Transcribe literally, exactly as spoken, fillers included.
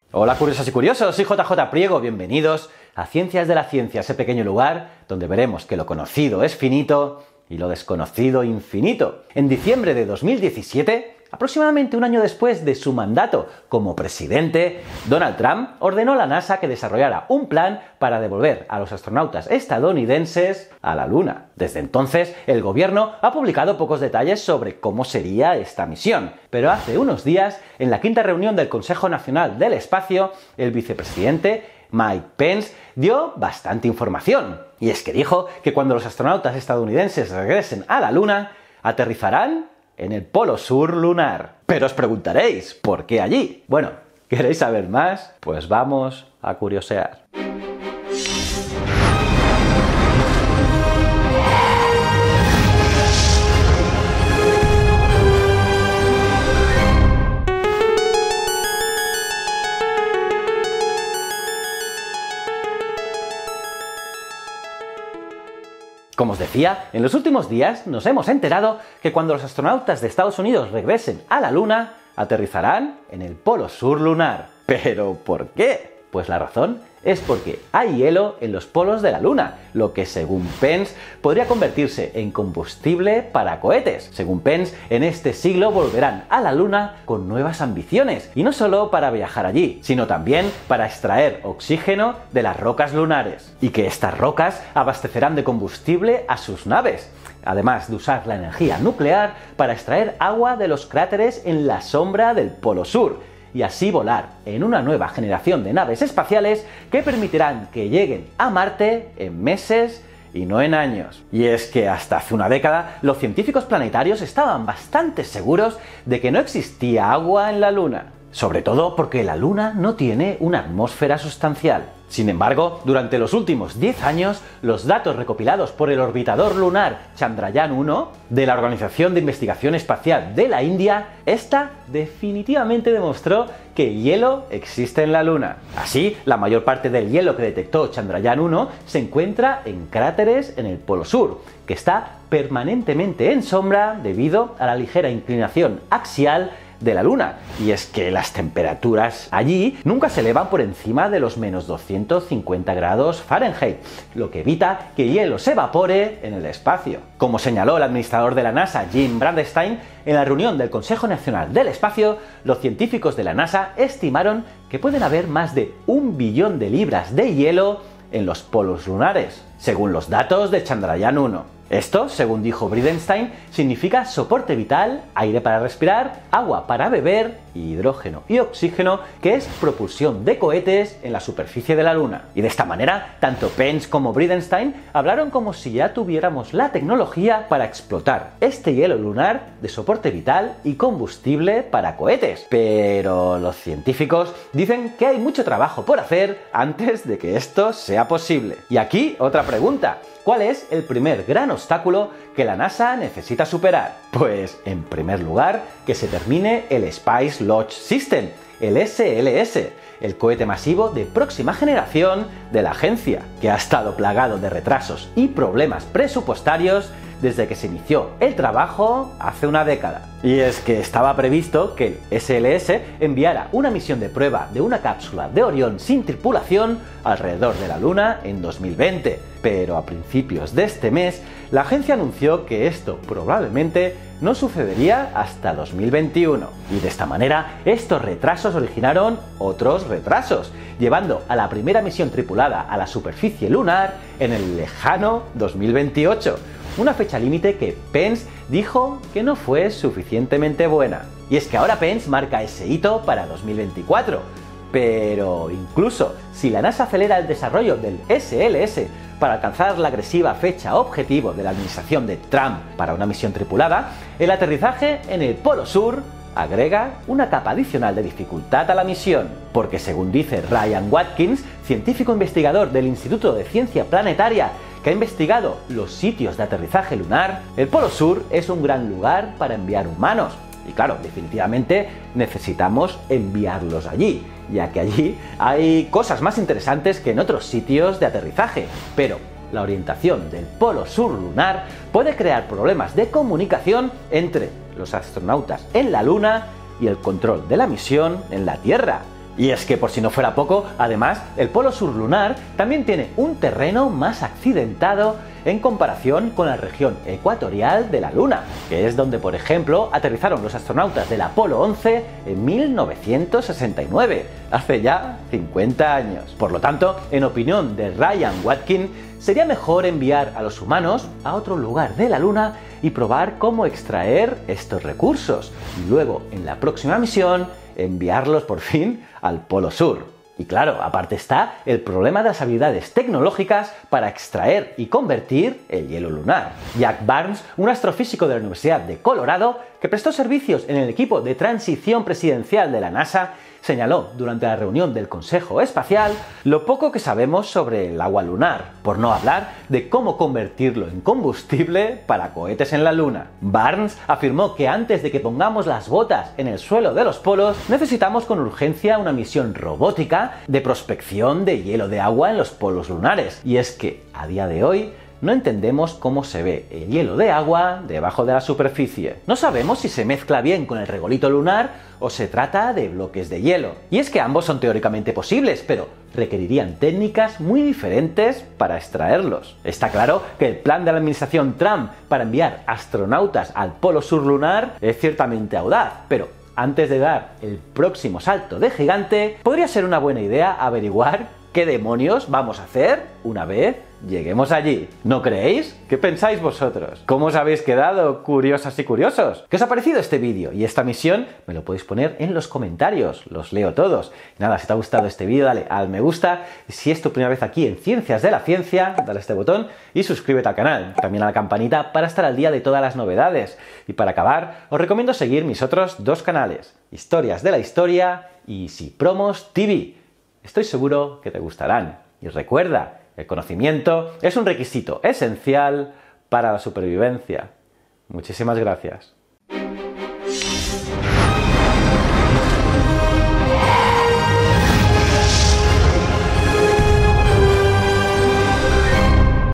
Hola curiosas y curiosos, soy J J Priego, bienvenidos a Ciencias de la Ciencia, ese pequeño lugar donde veremos que lo conocido es finito y lo desconocido infinito. En diciembre de dos mil diecisiete, aproximadamente un año después de su mandato como presidente, Donald Trump ordenó a la NASA que desarrollara un plan para devolver a los astronautas estadounidenses a la Luna. Desde entonces, el gobierno ha publicado pocos detalles sobre cómo sería esta misión, pero hace unos días, en la quinta reunión del Consejo Nacional del Espacio, el vicepresidente Mike Pence dio bastante información. Y es que dijo que cuando los astronautas estadounidenses regresen a la Luna, aterrizarán en el polo sur lunar. Pero os preguntaréis, ¿por qué allí? Bueno, ¿queréis saber más? Pues vamos a curiosear. Como os decía, en los últimos días nos hemos enterado que cuando los astronautas de Estados Unidos regresen a la Luna, aterrizarán en el polo sur lunar. ¿Pero por qué? Pues la razón es porque hay hielo en los polos de la Luna, lo que según Pence podría convertirse en combustible para cohetes. Según Pence, en este siglo volverán a la Luna con nuevas ambiciones, y no solo para viajar allí, sino también para extraer oxígeno de las rocas lunares, y que estas rocas abastecerán de combustible a sus naves, además de usar la energía nuclear para extraer agua de los cráteres en la sombra del polo sur, y así volar en una nueva generación de naves espaciales que permitirán que lleguen a Marte en meses y no en años. Y es que hasta hace una década los científicos planetarios estaban bastante seguros de que no existía agua en la Luna, sobre todo porque la Luna no tiene una atmósfera sustancial. Sin embargo, durante los últimos diez años, los datos recopilados por el orbitador lunar Chandrayaan uno de la Organización de Investigación Espacial de la India, esta definitivamente demostró que hielo existe en la Luna. Así, la mayor parte del hielo que detectó Chandrayaan uno se encuentra en cráteres en el polo sur, que está permanentemente en sombra debido a la ligera inclinación axial de la Luna. Y es que las temperaturas allí nunca se elevan por encima de los menos doscientos cincuenta grados Fahrenheit, lo que evita que hielo se evapore en el espacio. Como señaló el administrador de la NASA, Jim Bridenstine, en la reunión del Consejo Nacional del Espacio, los científicos de la NASA estimaron que pueden haber más de un billón de libras de hielo en los polos lunares, según los datos de Chandrayaan uno. Esto, según dijo Bridenstine, significa soporte vital, aire para respirar, agua para beber, hidrógeno y oxígeno, que es propulsión de cohetes en la superficie de la Luna. Y de esta manera, tanto Pence como Bridenstine hablaron como si ya tuviéramos la tecnología para explotar este hielo lunar de soporte vital y combustible para cohetes. Pero los científicos dicen que hay mucho trabajo por hacer antes de que esto sea posible. Y aquí otra pregunta. ¿Cuál es el primer gran obstáculo que la NASA necesita superar? Pues, en primer lugar, que se termine el Space Launch System, el S L S, el cohete masivo de próxima generación de la agencia, que ha estado plagado de retrasos y problemas presupuestarios desde que se inició el trabajo hace una década. Y es que estaba previsto que el S L S enviara una misión de prueba de una cápsula de Orión sin tripulación alrededor de la Luna en dos mil veinte, pero a principios de este mes la agencia anunció que esto probablemente no sucedería hasta dos mil veintiuno. Y de esta manera estos retrasos originaron otros retrasos, llevando a la primera misión tripulada a la superficie lunar en el lejano dos mil veintiocho. Una fecha límite que Pence dijo que no fue suficientemente buena. Y es que ahora Pence marca ese hito para dos mil veinticuatro. Pero incluso si la NASA acelera el desarrollo del S L S para alcanzar la agresiva fecha objetivo de la administración de Trump para una misión tripulada, el aterrizaje en el Polo Sur agrega una capa adicional de dificultad a la misión, porque según dice Ryan Watkins, científico investigador del Instituto de Ciencia Planetaria que ha investigado los sitios de aterrizaje lunar, el Polo Sur es un gran lugar para enviar humanos. Y claro, definitivamente necesitamos enviarlos allí, ya que allí hay cosas más interesantes que en otros sitios de aterrizaje. Pero la orientación del polo sur lunar puede crear problemas de comunicación entre los astronautas en la Luna y el control de la misión en la Tierra. Y es que por si no fuera poco, además, el polo sur lunar también tiene un terreno más accidentado en comparación con la región ecuatorial de la Luna, que es donde, por ejemplo, aterrizaron los astronautas del Apolo once en mil novecientos sesenta y nueve, hace ya cincuenta años. Por lo tanto, en opinión de Ryan Watkin, sería mejor enviar a los humanos a otro lugar de la Luna y probar cómo extraer estos recursos, y luego, en la próxima misión, enviarlos por fin al Polo Sur. Y claro, aparte está el problema de las habilidades tecnológicas para extraer y convertir el hielo lunar. Jack Barnes, un astrofísico de la Universidad de Colorado, que prestó servicios en el equipo de transición presidencial de la NASA, señaló durante la reunión del Consejo Espacial lo poco que sabemos sobre el agua lunar, por no hablar de cómo convertirlo en combustible para cohetes en la Luna. Barnes afirmó que antes de que pongamos las botas en el suelo de los polos, necesitamos con urgencia una misión robótica de prospección de hielo de agua en los polos lunares. Y es que, a día de hoy, no entendemos cómo se ve el hielo de agua debajo de la superficie. No sabemos si se mezcla bien con el regolito lunar o se trata de bloques de hielo. Y es que ambos son teóricamente posibles, pero requerirían técnicas muy diferentes para extraerlos. Está claro que el plan de la administración Trump para enviar astronautas al polo sur lunar es ciertamente audaz, pero antes de dar el próximo salto de gigante, podría ser una buena idea averiguar qué demonios vamos a hacer una vez lleguemos allí. ¿No creéis? ¿Qué pensáis vosotros? ¿Cómo os habéis quedado, curiosas y curiosos? ¿Qué os ha parecido este vídeo y esta misión? Me lo podéis poner en los comentarios, los leo todos. Y nada, si te ha gustado este vídeo, dale al me gusta. Si es tu primera vez aquí en Ciencias de la Ciencia, dale a este botón y suscríbete al canal. También a la campanita para estar al día de todas las novedades. Y para acabar, os recomiendo seguir mis otros dos canales, Historias de la Historia y Sipromos T V. Estoy seguro que te gustarán. Y recuerda, el conocimiento es un requisito esencial para la supervivencia. Muchísimas gracias.